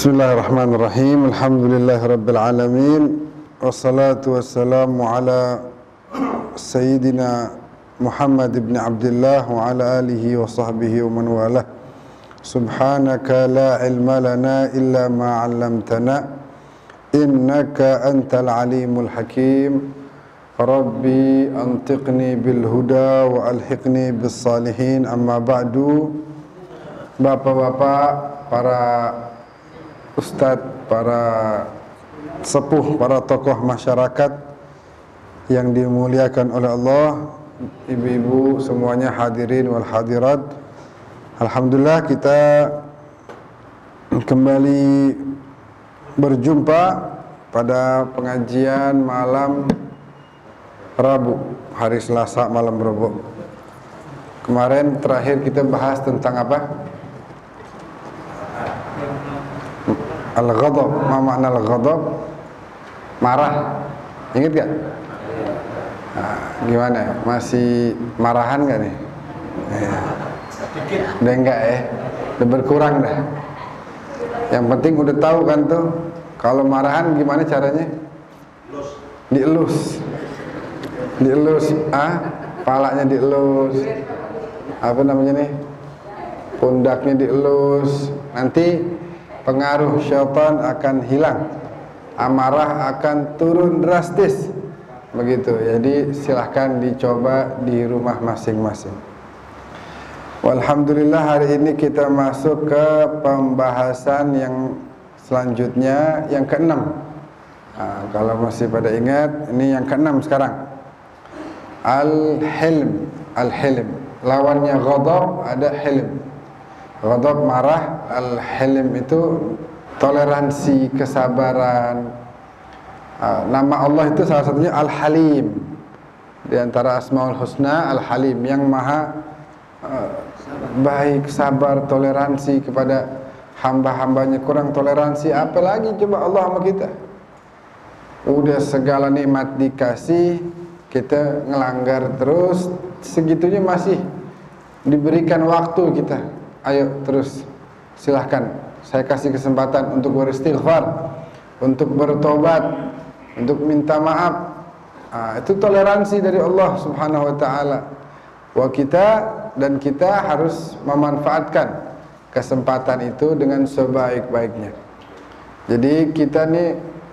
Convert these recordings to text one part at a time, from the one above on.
Bismillahirrahmanirrahim. Alhamdulillahirabbil alamin. Wassalatu wassalamu ala sayyidina Muhammad ibn Abdullah wa ala alihi wa sahbihi wa man walah. Subhanaka la ilma lana illa ma 'allamtana innaka antal alimul hakim. Rabbi antiqni bil huda wa alhiqni bis salihin. Amma ba'du. Bapak-bapak, para ustadz, para sepuh, para tokoh masyarakat yang dimuliakan oleh Allah, ibu-ibu semuanya, hadirin wal hadirat. Alhamdulillah kita kembali berjumpa pada pengajian malam Rabu, hari Selasa malam Rabu. Kemarin terakhir kita bahas tentang apa? Al-ghadab. Ma makna al-ghadab? Marah. Ingat gak? Nah, gimana? Masih marahan gak nih? Udah enggak ya? Udah berkurang dah. Yang penting udah tahu kan tuh, kalau marahan gimana caranya? Dielus. Dielus. Palanya dielus. Apa namanya nih? Pundaknya dielus. Nanti pengaruh syaitan akan hilang, amarah akan turun drastis, begitu. Jadi silahkan dicoba di rumah masing-masing. Walhamdulillah, hari ini kita masuk ke pembahasan yang selanjutnya, yang keenam. Kalau masih pada ingat, ini yang keenam sekarang. Al-hilm. Al-hilm, lawannya ghadab, ada hilm. Ghadab marah, al-hilm itu toleransi, kesabaran. Nama Allah itu salah satunya Al-Halim. Di antara Asmaul Husna, Al-Halim, yang maha baik, sabar, toleransi kepada hamba-hambanya. Kurang toleransi apalagi coba Allah sama kita. Udah segala nikmat dikasih, kita ngelanggar terus, segitunya masih diberikan waktu kita. Ayo terus, silahkan, saya kasih kesempatan untuk beristighfar, untuk bertobat, untuk minta maaf. Itu toleransi dari Allah Subhanahu wa ta'ala. Kita harus memanfaatkan kesempatan itu dengan sebaik-baiknya. Jadi kita nih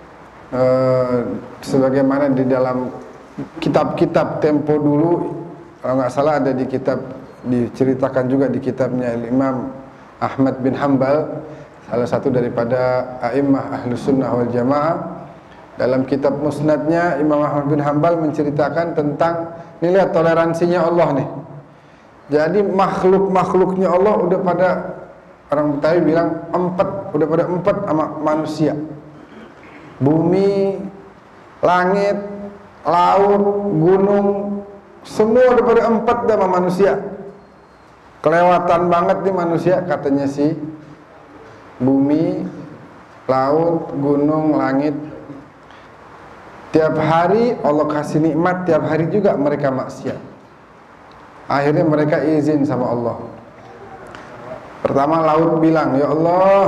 sebagaimana di dalam kitab-kitab tempo dulu, kalau nggak salah ada di kitab, diceritakan juga di kitabnya Imam Ahmad bin Hanbal, salah satu daripada a'immah Ahlus Sunnah wal Jamaah. Dalam kitab musnadnya Imam Ahmad bin Hanbal menceritakan tentang, ini lihat toleransinya Allah nih. Jadi makhluk-makhluknya Allah udah pada, orang Betawi bilang udah pada empat sama manusia. Bumi, langit, laut, gunung, semua udah pada empat sama manusia. Kelewatan banget nih manusia, katanya sih. Bumi, laut, gunung, langit. Tiap hari Allah kasih nikmat, tiap hari juga mereka maksiat. Akhirnya mereka izin sama Allah. Pertama laut bilang, ya Allah,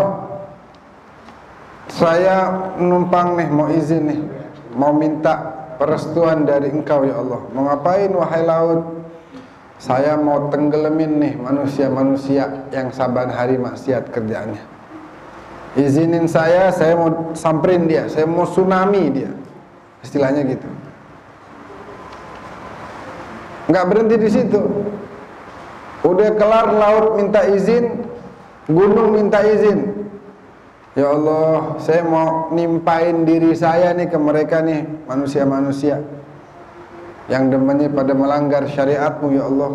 saya numpang nih, mau izin nih, mau minta perestuan dari engkau ya Allah. Mau ngapain wahai laut? Saya mau tenggelamin nih manusia-manusia yang saban hari maksiat kerjaannya. Izinin saya mau samperin dia, saya mau tsunami dia. Istilahnya gitu. Enggak berhenti di situ. Udah kelar laut minta izin, gunung minta izin. Ya Allah, saya mau nimpain diri saya nih ke mereka nih, manusia-manusia yang demennya pada melanggar syariatmu ya Allah.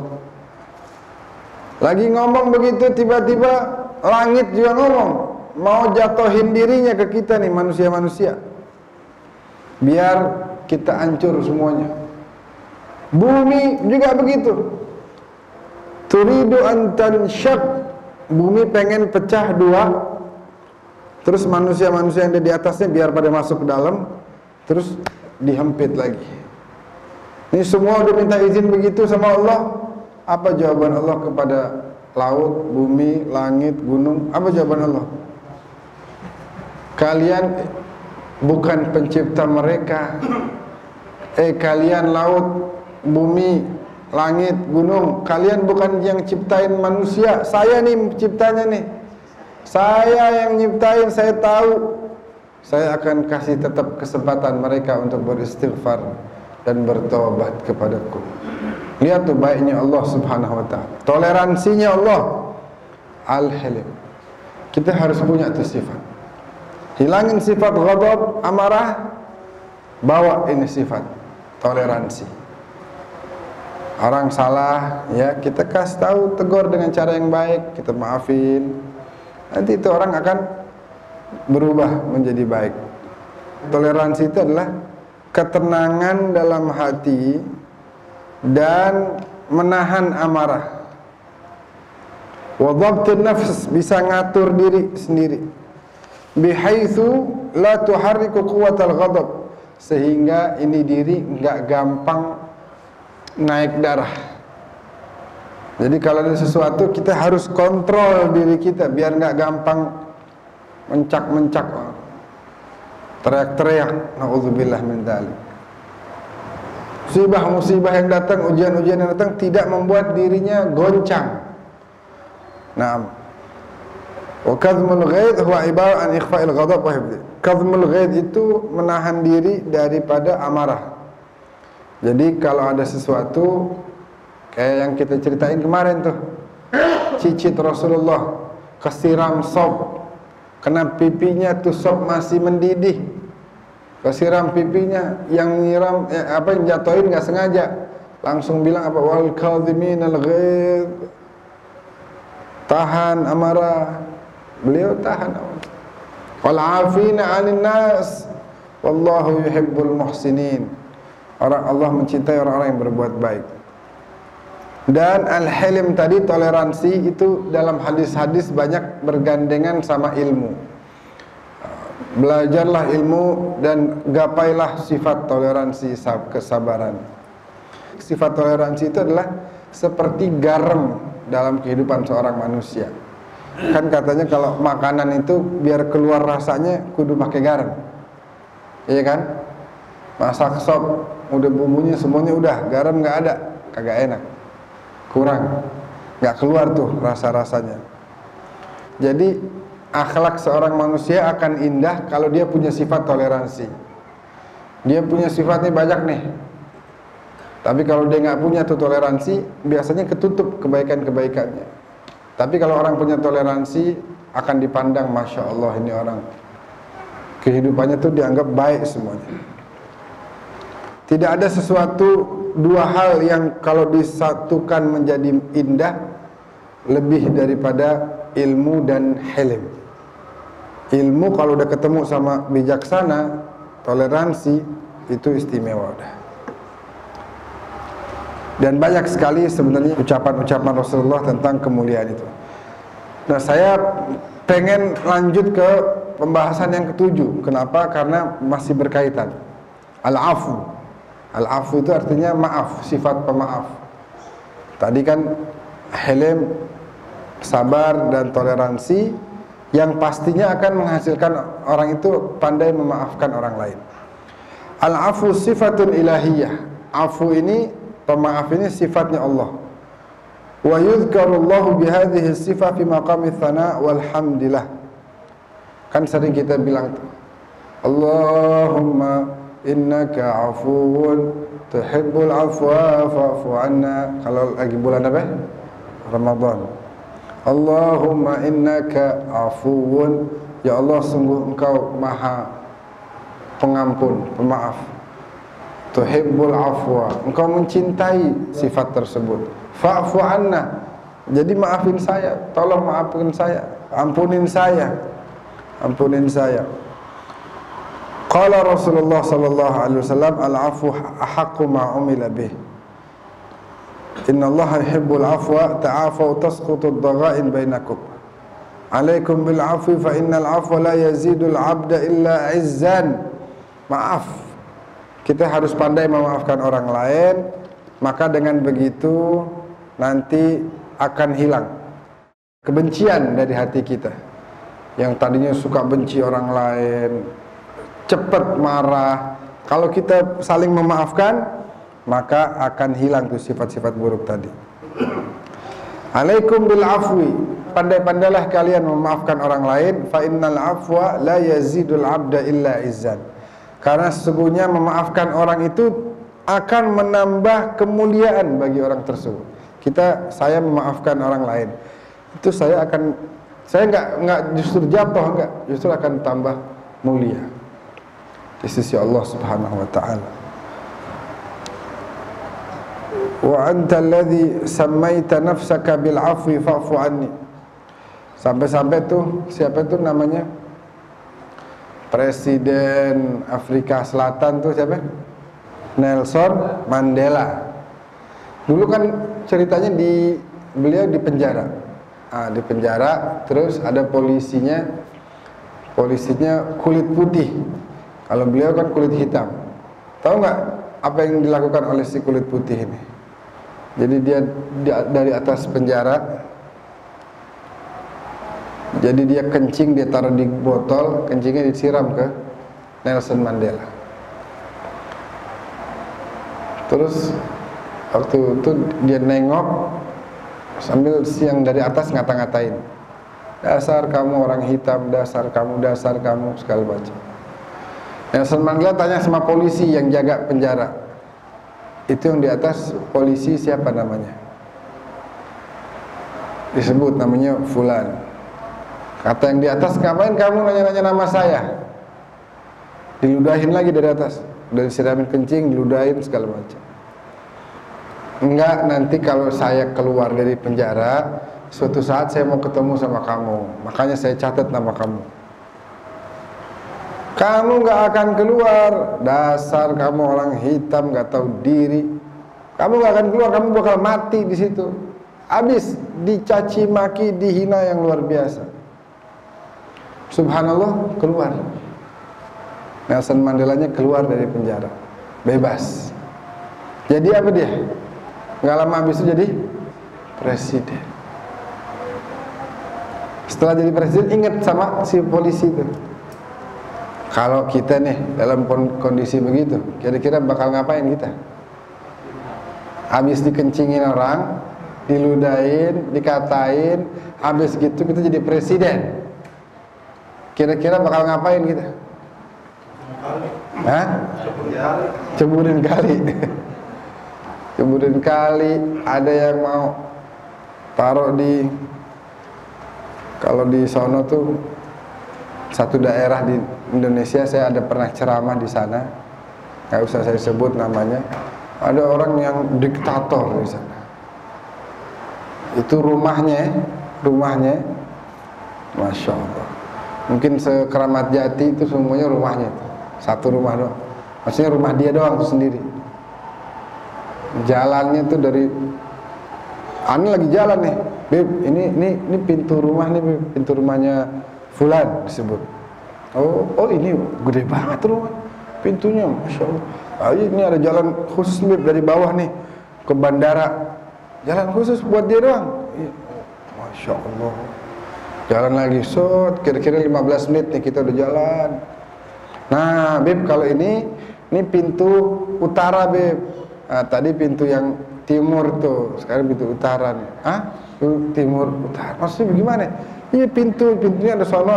Lagi ngomong begitu, tiba-tiba langit juga ngomong, mau jatuhin dirinya ke kita nih manusia-manusia, biar kita hancur semuanya. Bumi juga begitu, turidu an tanshaq, bumi pengen pecah dua. Terus manusia-manusia yang ada di atasnya biar pada masuk ke dalam, terus dihempit lagi. Ini semua udah minta izin begitu sama Allah. Apa jawaban Allah kepada laut, bumi, langit, gunung? Apa jawaban Allah? kalian bukan pencipta mereka. Kalian laut, bumi, langit, gunung, kalian bukan yang ciptain manusia. Saya nih penciptanya nih. Saya yang nyiptain, saya tahu. Saya akan kasih tetap kesempatan mereka untuk beristighfar dan bertobat kepadaku. Lihat tuh baiknya Allah Subhanahu wa taala. Toleransinya Allah. Al-Halim. Kita harus punya tuh sifat. Hilangin sifat ghadab, amarah, bawa ini sifat toleransi. Orang salah, ya kita kasih tahu, tegur dengan cara yang baik, kita maafin. Nanti itu orang akan berubah menjadi baik. Toleransi itu adalah ketenangan dalam hati dan menahan amarah. Wa dhabtun nafs, bisa ngatur diri sendiri. Bihaitsu la tuharriku quwwatal ghadab, sehingga ini diri enggak gampang naik darah. Jadi kalau ada sesuatu kita harus kontrol diri kita biar enggak gampang mencak-mencak, teriak-teriak. Nauzubillah min dzalik. Musibah-musibah yang datang, ujian-ujian yang datang tidak membuat dirinya goncang. Naam. Wa kadhmul ghaidh huwa ibarah an ikhfa'il ghadab wa hifdhi. Kadhmul ghaidh itu menahan diri daripada amarah. Jadi kalau ada sesuatu kayak yang kita ceritain kemarin tuh, cicit Rasulullah kesiram sop, kena pipinya tuh sop masih mendidih, kesiram pipinya, yang nyiram yang jatuhin nggak sengaja, langsung bilang apa, wal kadhiminal ghaidh, tahan amarah. Beliau tahan amarah. Wal 'afina 'anil nas, wallahu yuhibbul muhsinin. Allah mencintai orang-orang yang berbuat baik. Dan al-halim tadi, toleransi itu dalam hadis-hadis banyak bergandengan sama ilmu. Belajarlah ilmu dan gapailah sifat toleransi, kesabaran. Sifat toleransi itu adalah seperti garam dalam kehidupan seorang manusia. Kan katanya kalau makanan itu biar keluar rasanya kudu pakai garam. Iya kan? Masak sop, udah bumbunya semuanya udah, garam nggak ada, kagak enak, kurang, nggak keluar tuh rasa-rasanya. Jadi akhlak seorang manusia akan indah kalau dia punya sifat toleransi. Dia punya sifatnya banyak nih, tapi kalau dia nggak punya tuh toleransi, biasanya ketutup kebaikan-kebaikannya. Tapi kalau orang punya toleransi, akan dipandang, Masya Allah, ini orang kehidupannya tuh dianggap baik semuanya. Tidak ada sesuatu, dua hal yang kalau disatukan menjadi indah lebih daripada ilmu dan hilm. Ilmu kalau udah ketemu sama bijaksana, toleransi, itu istimewa udah. Dan banyak sekali sebenarnya ucapan-ucapan Rasulullah tentang kemuliaan itu. Nah, saya pengen lanjut ke pembahasan yang ketujuh. Kenapa? Karena masih berkaitan. Al-afu. Al-afu itu artinya maaf, sifat pemaaf. Tadi kan hilm, sabar dan toleransi yang pastinya akan menghasilkan orang itu pandai memaafkan orang lain. Al-afu sifatun ilahiyah. Afu ini, pemaaf ini sifatnya Allah. Wa yudhkarullahu bihadhihi sifah fi maqami tsana walhamdillah. Kan sering kita bilang tuh, Allahumma innaka afuwun tuhibbul afwa fa'fu anna. Kalau lagi bulan apa? Ramadan. Allahumma innaka afuwun, ya Allah sungguh engkau maha pengampun, pemaaf. Tuhibbul afwa, engkau mencintai sifat tersebut. Fa'fu anna, jadi maafin saya, tolong maafkan saya, ampunin saya, ampunin saya. Qala Rasulullah sallallahu alaihi wasallam, al-'afwu ahaqqu ma umila bih. Innallaha yuhibbul 'afwa ta'afu tasqutu ad-dagha'in bainakum. 'Alaikum bil 'afwi fa innal 'afwa la yazidul 'abda illa 'izzan. Maaf. Kita harus pandai memaafkan orang lain, maka dengan begitu nanti akan hilang kebencian dari hati kita. yang tadinya suka benci orang lain, cepat marah. Kalau kita saling memaafkan, maka akan hilang tuh sifat-sifat buruk tadi. Alaikum bil afwi, pandai-pandailah kalian memaafkan orang lain. Fa innal afwa la yazidul abda illa izzan. Karena sesungguhnya memaafkan orang itu akan menambah kemuliaan bagi orang tersebut. Saya memaafkan orang lain, itu saya nggak justru jatuh, enggak, justru akan tambah mulia di sisi Allah Subhanahu wa taala. Wa anta alladhi sammaita nafsaka bil afwi fa'fu anni. Sampai-sampai tuh siapa itu namanya? Presiden Afrika Selatan tuh siapa? Nelson Mandela. Dulu kan ceritanya beliau di penjara. Di penjara, terus ada polisinya kulit putih. Kalau beliau kan kulit hitam. Tahu nggak apa yang dilakukan oleh si kulit putih ini? Jadi dia dari atas penjara, jadi dia kencing, dia taruh di botol, kencingnya disiram ke Nelson Mandela. Terus waktu itu dia nengok sambil siang dari atas ngata-ngatain, dasar kamu orang hitam, dasar kamu segala macam. Nelson Mandela tanya sama polisi yang jaga penjara, itu yang di atas polisi siapa namanya? Disebut namanya Fulan. Kata yang di atas, ngapain kamu nanya-nanya nama saya? Diludahin lagi dari atas, dari siramin kencing, diludahin segala macam. Enggak, nanti kalau saya keluar dari penjara, suatu saat saya mau ketemu sama kamu, makanya saya catat nama kamu. Kamu nggak akan keluar, dasar kamu orang hitam nggak tahu diri. Kamu nggak akan keluar, kamu bakal mati di situ. Habis dicaci maki, dihina yang luar biasa. Subhanallah, keluar. Nelson Mandelanya keluar dari penjara, bebas. Jadi apa dia? Nggak lama habis itu jadi presiden. Setelah jadi presiden, ingat sama si polisi itu. Kalau kita nih dalam kondisi begitu, kira-kira bakal ngapain kita? Habis dikencingin orang, diludahin, dikatain, habis gitu kita jadi presiden. Kira-kira bakal ngapain kita? Hah? Ceburin kali. Ceburin kali. Ada yang mau taruh di, kalau di sono tuh satu daerah di Indonesia, saya ada pernah ceramah di sana, nggak usah saya sebut namanya. Ada orang yang diktator di sana. Itu rumahnya, masya Allah. Mungkin seKeramat Jati itu semuanya rumahnya itu. Satu rumah doang. Maksudnya rumah dia doang tuh sendiri. Jalannya tuh dari, ini lagi jalan nih, Beb, ini pintu rumah nih, Beb, pintu rumahnya Fulan disebut. Oh ini gede banget rumah, pintunya, masya Allah. Ini ada jalan khusus Beb dari bawah nih ke bandara, jalan khusus buat dia doang. Masya Allah. Jalan lagi, kira-kira 15 menit nih kita udah jalan. Nah, Beb, kalau ini pintu utara, Beb. Nah, tadi pintu yang timur tuh, sekarang pintu utara nih. Timur utara. Maksudnya bagaimana? Iya, pintunya ada sono.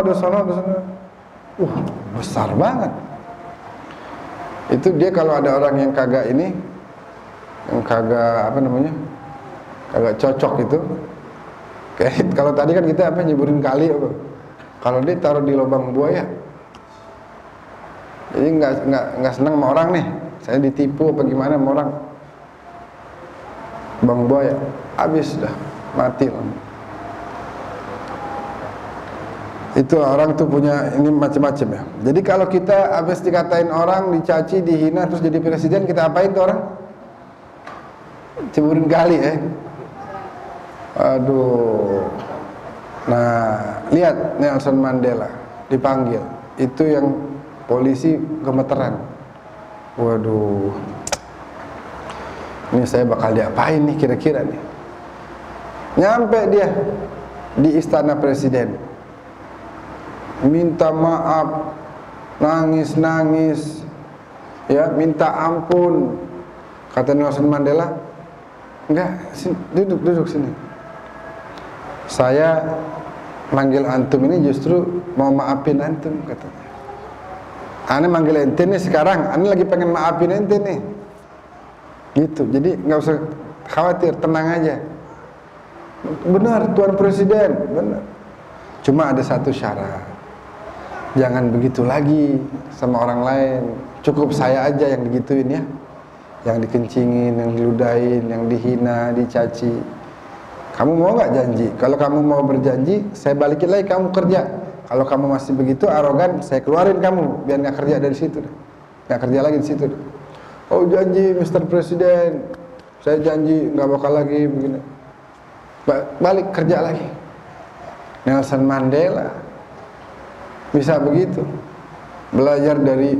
Besar banget. Itu dia kalau ada orang yang kagak kagak cocok itu. Kayak kalau tadi kan kita nyeburin kali apa? Kalau dia taruh di lubang buaya. Jadi nggak senang sama orang nih. Saya ditipu apa gimana sama orang. Lubang buaya, habis dah, mati lah. Itu orang tuh punya ini macam-macam ya. Jadi kalau kita habis dikatain orang, dicaci, dihina, terus jadi presiden, kita apain tuh orang? Ceburin kali ya. Aduh. Nah, lihat Nelson Mandela dipanggil. Itu yang polisi gemeteran. Waduh. Ini saya bakal diapain nih kira-kira nih. Nyampe dia di istana presiden. minta maaf, nangis-nangis, ya, minta ampun. Kata Nelson Mandela, enggak, duduk sini. Saya manggil antum ini justru mau maafin antum, katanya. Ane manggil ente nih sekarang, ane lagi pengen maafin ente nih. Gitu. Jadi nggak usah khawatir, tenang aja. Benar, Tuan Presiden, benar. Cuma ada satu syarat. Jangan begitu lagi sama orang lain. Cukup saya aja yang digituin ya. Yang dikencingin, yang diludahin, yang dihina, dicaci. Kamu mau nggak janji? Kalau kamu mau berjanji, saya balikin lagi kamu kerja. Kalau kamu masih begitu arogan, saya keluarin kamu biar nggak kerja dari situ, nggak kerja lagi di situ. Oh janji, Mr. Presiden, saya janji nggak bakal lagi begini. Balik kerja lagi. Nelson Mandela bisa begitu, belajar dari,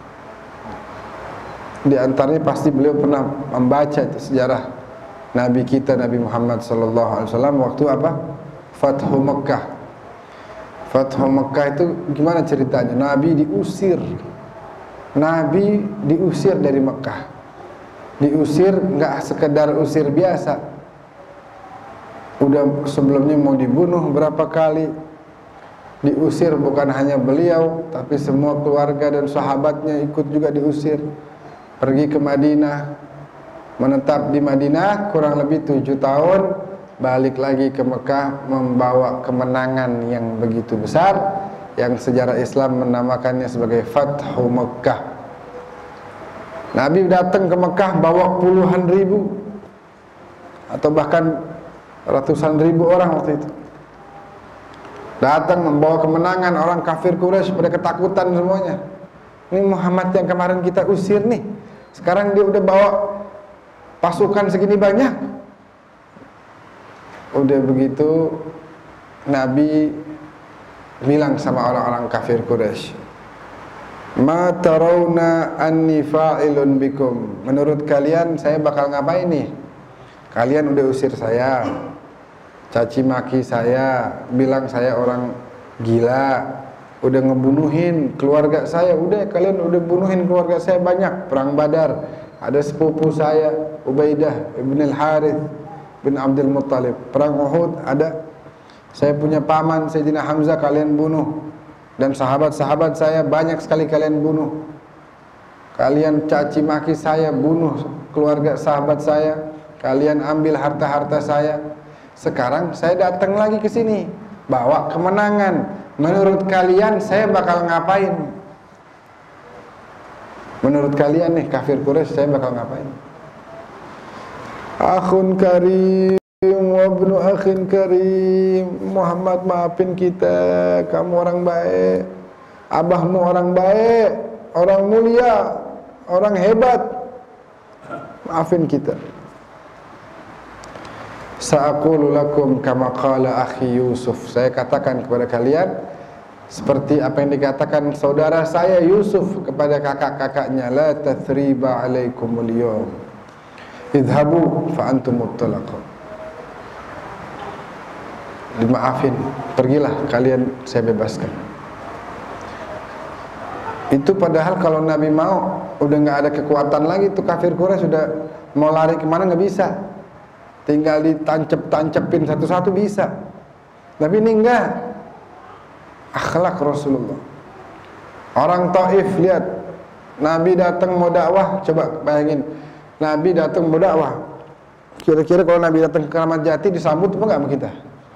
di antaranya pasti beliau pernah membaca itu sejarah Nabi kita Nabi Muhammad SAW waktu apa? Fathu Mekah. Fathu Mekah itu gimana ceritanya? Nabi diusir dari Mekah. Diusir nggak sekedar usir biasa. Udah sebelumnya mau dibunuh berapa kali. Diusir bukan hanya beliau, tapi semua keluarga dan sahabatnya ikut juga diusir. Pergi ke Madinah, menetap di Madinah kurang lebih 7 tahun. Balik lagi ke Mekah membawa kemenangan yang begitu besar, yang sejarah Islam menamakannya sebagai Fathu Mekah. Nabi datang ke Mekah bawa puluhan ribu atau bahkan ratusan ribu orang waktu itu. Datang membawa kemenangan, orang kafir Quraisy pada ketakutan semuanya. Ini Muhammad yang kemarin kita usir nih, sekarang dia udah bawa pasukan segini banyak. Udah begitu Nabi bilang sama orang-orang kafir Quraisy, "Ma tarawna anni fa'ilun bikum." Menurut kalian saya bakal ngapain nih? Kalian udah usir saya, caci maki saya, bilang saya orang gila, udah ngebunuhin keluarga saya, udah kalian udah bunuhin keluarga saya banyak. Perang Badar ada sepupu saya Ubaidah ibn al-Harith bin Abdul Muttalib. Perang Uhud ada saya punya paman Sayyidina Hamzah kalian bunuh, dan sahabat-sahabat saya banyak sekali kalian bunuh. Kalian caci maki saya, bunuh keluarga sahabat saya, kalian ambil harta-harta saya. Sekarang saya datang lagi ke sini bawa kemenangan. Menurut kalian saya bakal ngapain? Menurut kalian nih kafir Quraisy saya bakal ngapain? Akhun karim wa ibnu akhin karim, Muhammad maafin kita, kamu orang baik, abahmu orang baik, orang mulia, orang hebat, maafin kita. Sa'aqulu lakum kama qala akhi Yusuf, saya katakan kepada kalian seperti apa yang dikatakan saudara saya Yusuf kepada kakak-kakaknya, la tathriba alaikumul yawm, idhabu fa antum muttalaqun. Dimaafin, pergilah kalian, saya bebaskan. Itu padahal kalau Nabi mau, udah nggak ada kekuatan lagi tuh kafir Quraisy, sudah mau lari kemana nggak bisa, tinggal ditancep-tancepin satu-satu bisa. Tapi ini enggak, akhlak Rasulullah. Orang Taif lihat Nabi datang mau dakwah, coba bayangin Nabi datang mau dakwah. Kira-kira kalau Nabi datang ke Keramat Jati disambut apa enggak sama kita?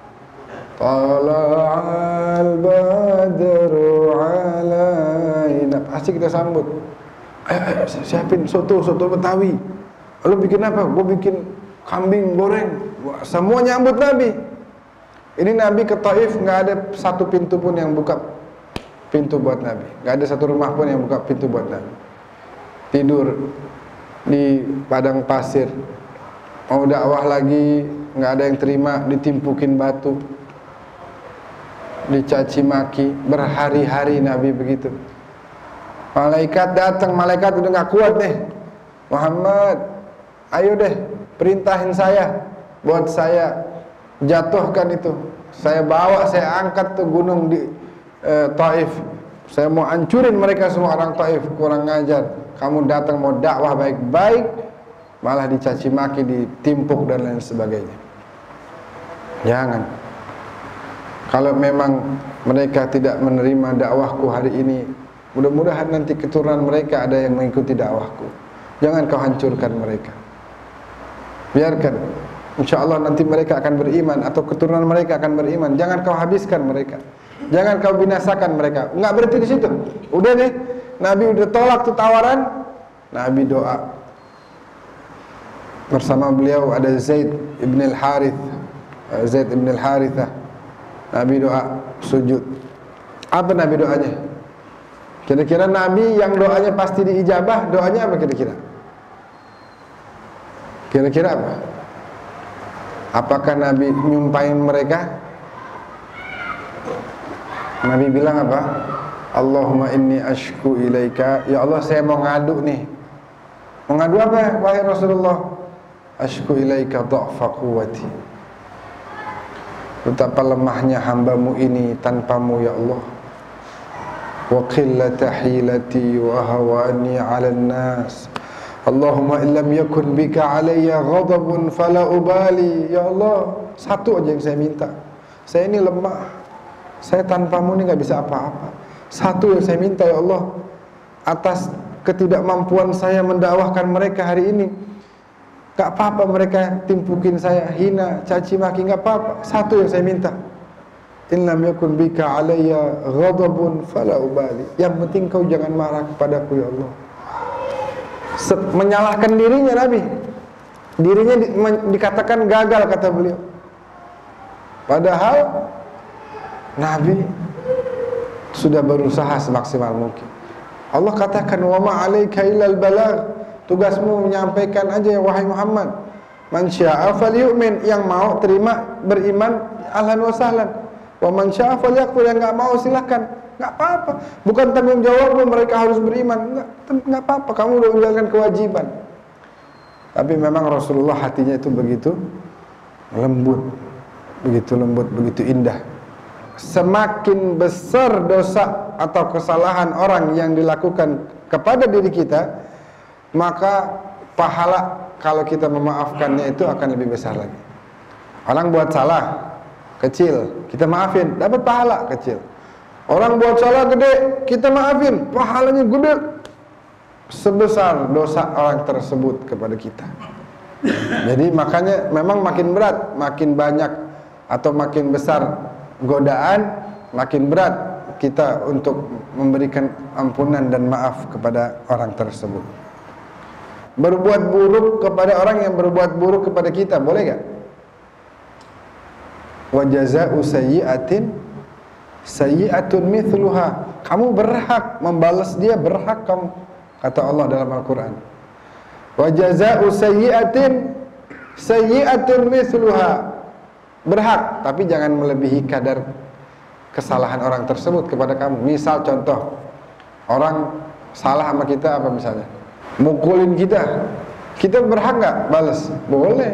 Tala'al badru alaina, pasti kita sambut. Ayo siapin soto Betawi. Lalu bikin apa? Gue bikin kambing goreng. Wah, semua nyambut Nabi. Ini Nabi ke Taif nggak ada satu pintu pun yang buka pintu buat Nabi. Nggak ada satu rumah pun yang buka pintu buat Nabi. Tidur di padang pasir. Mau dakwah lagi nggak ada yang terima, ditimpukin batu, dicaci maki, berhari-hari Nabi begitu. Malaikat datang, malaikat udah nggak kuat deh. Muhammad, ayo deh, perintahin saya, buat saya jatuhkan itu. Saya bawa, saya angkat tuh gunung di Taif. Saya mau hancurin mereka semua orang Taif, kurang ngajar. Kamu datang mau dakwah baik-baik, malah dicaci maki, ditimpuk dan lain sebagainya. Jangan. Kalau memang mereka tidak menerima dakwahku hari ini, mudah-mudahan nanti keturunan mereka ada yang mengikuti dakwahku. Jangan kau hancurkan mereka. Biarkan, insya Allah nanti mereka akan beriman, atau keturunan mereka akan beriman. Jangan kau habiskan mereka. Jangan kau binasakan mereka. Enggak berhenti di situ. Udah deh, Nabi udah tolak tuh tawaran. Nabi doa. Bersama beliau ada Zaid ibn al-Harith. Zaid ibn al-Harithah. Nabi doa sujud. Apa Nabi doanya? Kira-kira Nabi yang doanya pasti diijabah, doanya apa kira-kira? Kira-kira apa? Apakah Nabi nyumpahin mereka? Nabi bilang apa? Allahumma inni ashku ilaika. Ya Allah, saya mau ngadu nih. Mau ngadu apa wahai Rasulullah? Ashku ilaika dha'fa quwwati. Betapa lemahnya hambamu ini tanpamu ya Allah. Wa qillata hilati wa hawani 'alan nas. Allahumma illam yakun bika alayya ghadabun fala ubali. Ya Allah, satu aja yang saya minta. Saya ini lemah. Saya tanpamu ini gak bisa apa-apa. Satu yang saya minta ya Allah, atas ketidakmampuan saya mendakwahkan mereka hari ini, gak apa-apa mereka timpukin saya, hina, caci maki, gak apa-apa. Satu yang saya minta, in lam yakun bika alayya ghadabun fala ubali. Yang penting kau jangan marah kepadaku ya Allah. Menyalahkan dirinya Nabi. Dirinya dikatakan gagal kata beliau. Padahal Nabi sudah berusaha semaksimal mungkin. Allah katakan wa ma 'alaika illal balagh. Tugasmu menyampaikan aja ya wahai Muhammad. Man syaa'a falyu'min, yang mau terima beriman ahlan wa sahlan. Wa man syaa'a falyakfur, yang enggak mau silakan. Enggak apa-apa. Bukan tanggung jawabmu mereka harus beriman. Enggak apa-apa, kamu udah menjalankan kewajiban. Tapi memang Rasulullah hatinya itu begitu lembut, begitu indah. Semakin besar dosa atau kesalahan orang yang dilakukan kepada diri kita, maka pahala kalau kita memaafkannya itu akan lebih besar lagi. Orang buat salah kecil, kita maafin, dapat pahala kecil. Orang buat salah gede, kita maafin, pahalanya gede sebesar dosa orang tersebut kepada kita. Jadi makanya memang makin berat, makin banyak atau makin besar godaan, makin berat kita untuk memberikan ampunan dan maaf kepada orang tersebut. Berbuat buruk kepada orang yang berbuat buruk kepada kita, boleh gak? Wa jazaa'u sayyi'atin sayyi'atun mithluha. Kamu berhak membalas dia, berhak kamu, kata Allah dalam Al-Quran. Wa jazaa'u sayyi'atin sayyi'atun mithluha. Berhak, tapi jangan melebihi kadar kesalahan orang tersebut kepada kamu. Misal contoh, orang salah sama kita apa misalnya, mukulin kita, kita berhak gak balas? Boleh,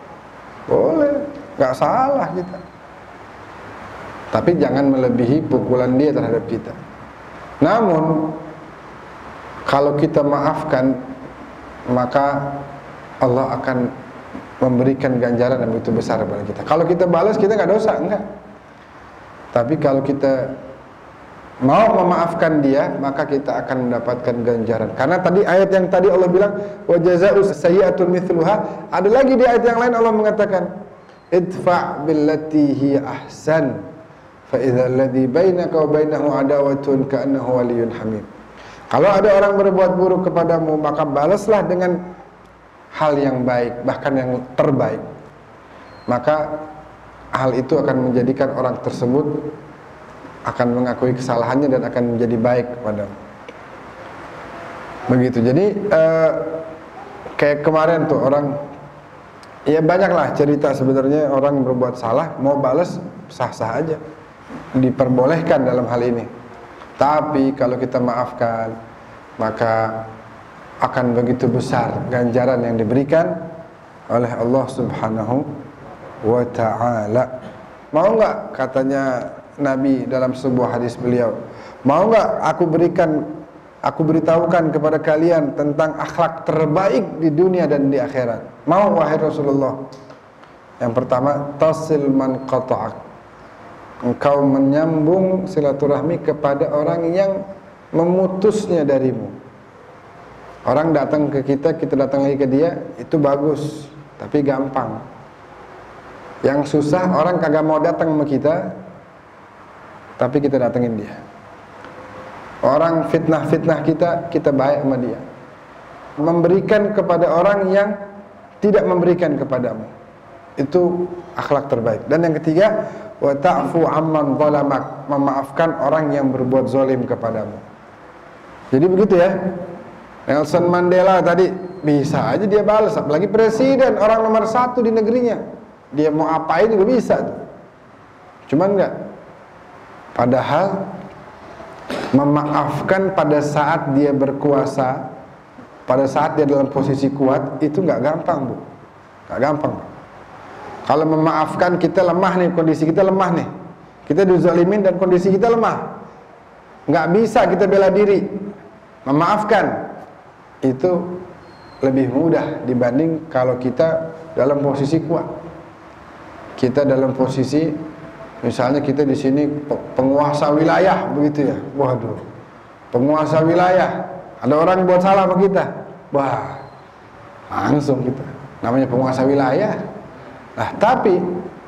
gak salah kita. Tapi jangan melebihi pukulan dia terhadap kita. Namun kalau kita maafkan, maka Allah akan memberikan ganjaran yang begitu besar kepada kita. Kalau kita balas, kita nggak dosa, enggak. Tapi kalau kita mau memaafkan dia, maka kita akan mendapatkan ganjaran. Karena tadi ayat yang tadi Allah bilang wa jazaa'u sayyi'atun mithluha, ada lagi di ayat yang lain Allah mengatakan idfa' billati hiya ahsan fa idzal ladzi bainaka wa bainahu adawatun ka'annahu waliyyun hamim. Kalau ada orang berbuat buruk kepadamu, maka balaslah dengan hal yang baik, bahkan yang terbaik. Maka hal itu akan menjadikan orang tersebut akan mengakui kesalahannya dan akan menjadi baik kepadamu. Begitu. Jadi kayak kemarin tuh orang, ya banyaklah cerita sebenarnya orang berbuat salah, mau balas sah-sah aja, diperbolehkan dalam hal ini. Tapi kalau kita maafkan, maka akan begitu besar ganjaran yang diberikan oleh Allah Subhanahu wa ta'ala. Mau nggak katanya Nabi dalam sebuah hadis beliau, mau nggak aku beritahukan kepada kalian tentang akhlak terbaik di dunia dan di akhirat? Mau wahai Rasulullah? Yang pertama, tasil man qata'ak, engkau menyambung silaturahmi kepada orang yang memutusnya darimu. Orang datang ke kita, kita datang lagi ke dia, itu bagus, tapi gampang. Yang susah orang kagak mau datang sama kita, tapi kita datengin dia. Orang fitnah-fitnah kita, kita baik sama dia. Memberikan kepada orang yang tidak memberikan kepadamu, itu akhlak terbaik. Dan yang ketiga, wa ta'fu amman zalamak, memaafkan orang yang berbuat zalim kepadamu. Jadi begitu ya. Nelson Mandela tadi bisa aja dia balas, apalagi presiden, orang nomor 1 di negerinya. Dia mau apain juga bisa tuh. Cuman enggak. Padahal memaafkan pada saat dia berkuasa, pada saat dia dalam posisi kuat, itu enggak gampang, Bu. Enggak gampang. Kalau memaafkan, kita lemah nih, kondisi kita lemah nih. Kita dizalimin dan kondisi kita lemah. Enggak bisa kita bela diri. Memaafkan itu lebih mudah dibanding kalau kita dalam posisi kuat. Kita dalam posisi, misalnya kita di sini penguasa wilayah begitu ya. Waduh, penguasa wilayah, ada orang buat salah sama kita, wah, langsung kita namanya penguasa wilayah. Nah, tapi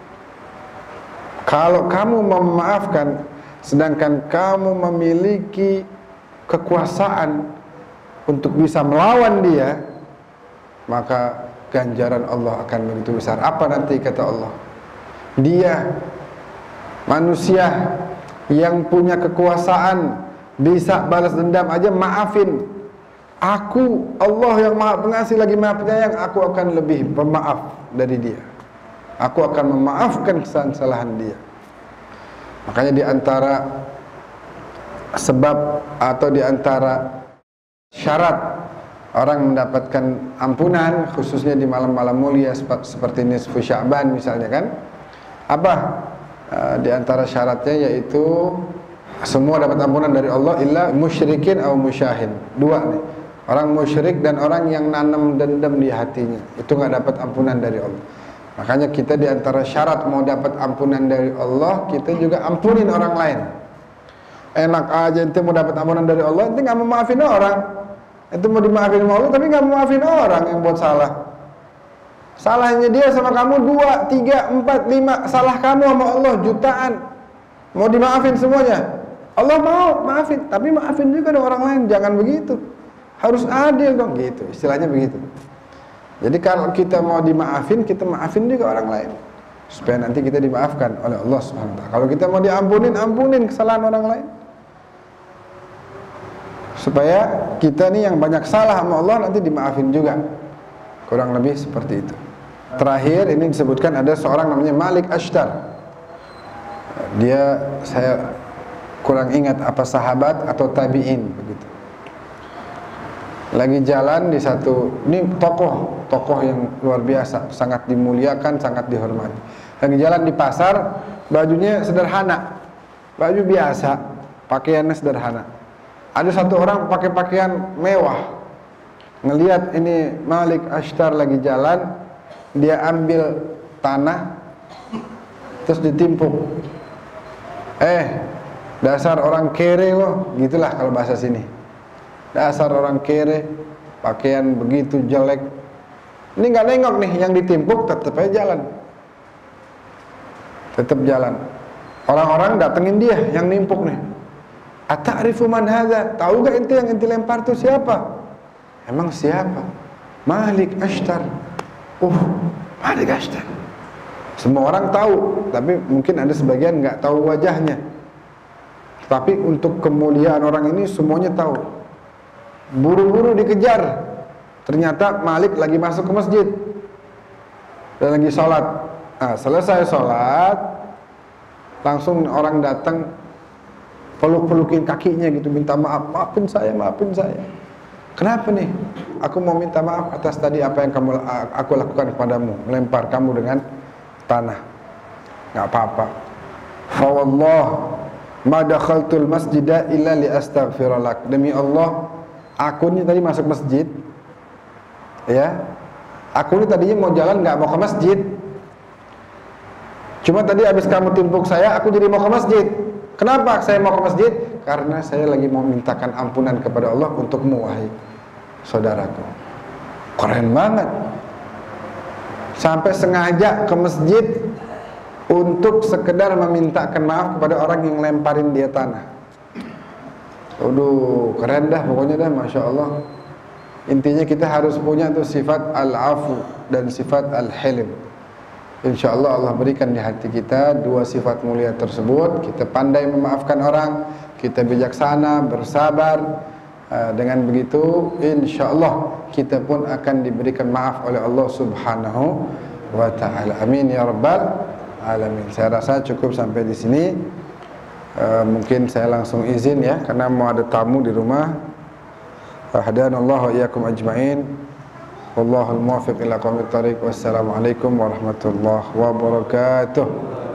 kalau kamu memaafkan, sedangkan kamu memiliki kekuasaan untuk bisa melawan dia, maka ganjaran Allah akan begitu besar. Apa nanti kata Allah? Dia manusia yang punya kekuasaan, bisa balas dendam aja, maafin. Aku, Allah yang Maha Pengasih lagi Maha Penyayang, aku akan lebih pemaaf dari dia. Aku akan memaafkan kesalahan dia. Makanya di antara sebab atau di antara syarat orang mendapatkan ampunan, khususnya di malam-malam mulia seperti nisfu Sya'ban misalnya kan, apa? Di antara syaratnya yaitu semua dapat ampunan dari Allah illa musyrikin atau musyahin. Dua nih, orang musyrik dan orang yang nanam dendam di hatinya, itu nggak dapat ampunan dari Allah. Makanya kita di antara syarat mau dapat ampunan dari Allah, kita juga ampunin orang lain. Enak aja ente mau dapat ampunan dari Allah, ente nggak mau maafin orang. Ente mau dimaafin sama Allah tapi nggak mau maafin orang yang buat salah. Salahnya dia sama kamu 2, 3, 4, 5, salah kamu sama Allah jutaan. Mau dimaafin semuanya. Allah mau maafin, tapi maafin juga dong orang lain. Jangan begitu. Harus adil dong, gitu. Istilahnya begitu. Jadi kalau kita mau dimaafin, kita maafin juga orang lain, supaya nanti kita dimaafkan oleh Allah Subhanahu wa ta'ala. Kalau kita mau diampunin, ampunin kesalahan orang lain, supaya kita nih yang banyak salah sama Allah nanti dimaafin juga. Kurang lebih seperti itu. Terakhir ini disebutkan ada seorang namanya Malik Ashtar. Dia, saya kurang ingat apa sahabat atau tabi'in begitu. Lagi jalan di satu, ini tokoh yang luar biasa, sangat dimuliakan, sangat dihormati. Lagi jalan di pasar, bajunya sederhana, baju biasa, pakaiannya sederhana. Ada satu orang pakai pakaian mewah, ngelihat ini Malik Ashtar lagi jalan, dia ambil tanah, terus ditimpuk. Dasar orang kere loh, gitulah kalau bahasa sini. Dasar orang kere, pakaian begitu jelek. Ini nggak nengok nih, yang ditimpuk tetap aja jalan, tetap jalan. Orang-orang datengin dia yang nimpuk nih. Ata'rifu man hadza? Tahu gak ente yang ente lempar itu siapa? Emang siapa? Malik Ashtar. Malik Ashtar. Semua orang tahu, tapi mungkin ada sebagian nggak tahu wajahnya. Tapi untuk kemuliaan orang ini semuanya tahu. Buru-buru dikejar. Ternyata Malik lagi masuk ke masjid dan lagi sholat. Nah, selesai sholat, langsung orang datang peluk-pelukin kakinya gitu, minta maaf, maafin saya. Kenapa nih? Aku mau minta maaf atas tadi apa yang aku lakukan kepadamu, melempar kamu dengan tanah. Nggak apa-apa. fa wallah ma dakhaltul masjida illa li astaghfirulak. Demi Allah, aku ini tadi masuk masjid, ya. Aku ini tadinya mau jalan, nggak mau ke masjid. Cuma tadi habis kamu timpuk saya, aku jadi mau ke masjid. Kenapa saya mau ke masjid? Karena saya lagi mau mintakan ampunan kepada Allah untukmu, wahai saudaraku. Keren banget. Sampai sengaja ke masjid untuk sekedar memintakan maaf kepada orang yang lemparin dia tanah. Aduh, keren dah pokoknya dah, Masya Allah. Intinya kita harus punya tuh sifat al-afu dan sifat al-hilm. Insya Allah Allah berikan di hati kita dua sifat mulia tersebut. Kita pandai memaafkan orang, kita bijaksana, bersabar. Dengan begitu insya Allah kita pun akan diberikan maaf oleh Allah Subhanahu wa ta'ala. Amin ya rabbal alamin. Saya rasa cukup sampai di sini. Mungkin saya langsung izin ya, karena mau ada tamu di rumah. Hadanallahu wa iyyakum ajma'in. Wallahul muwaffiq ila aqwamit thariq. Wassalamualaikum warahmatullahi wabarakatuh.